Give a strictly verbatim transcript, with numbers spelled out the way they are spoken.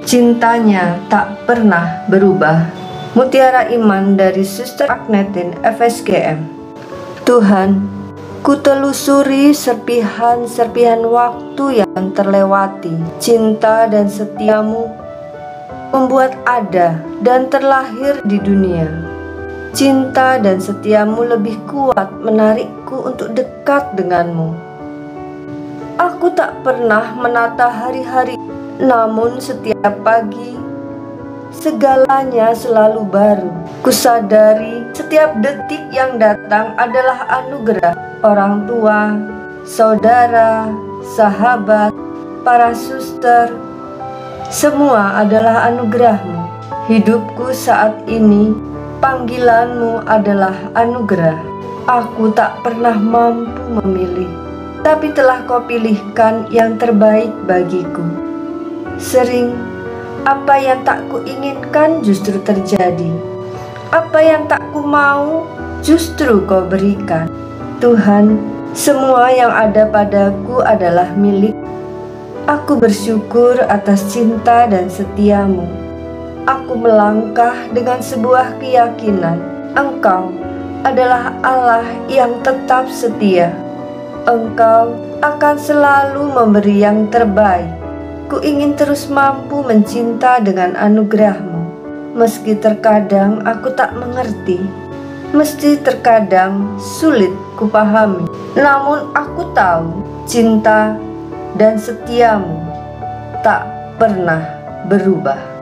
Cintanya tak pernah berubah. Mutiara Iman dari Suster Agnetin F S G M. Tuhan, kutelusuri serpihan-serpihan waktu yang terlewati. Cinta dan setiamu membuat ada dan terlahir di dunia. Cinta dan setiamu lebih kuat menarikku untuk dekat denganmu. Aku tak pernah menata hari-hari, namun setiap pagi segalanya selalu baru. Kusadari setiap detik yang datang adalah anugerah. Orang tua, saudara, sahabat, para suster, semua adalah anugerahmu. Hidupku saat ini, panggilanmu adalah anugerah. Aku tak pernah mampu memilih, tapi telah kau pilihkan yang terbaik bagiku. Sering, apa yang tak kuinginkan justru terjadi. Apa yang tak ku mau, justru kau berikan. Tuhan, semua yang ada padaku adalah milik. Aku bersyukur atas cinta dan setiamu. Aku melangkah dengan sebuah keyakinan, Engkau adalah Allah yang tetap setia. Engkau akan selalu memberi yang terbaik. Ku ingin terus mampu mencinta dengan anugerah-Mu. Meski terkadang aku tak mengerti, meski terkadang sulit kupahami, namun aku tahu cinta dan setiamu tak pernah berubah.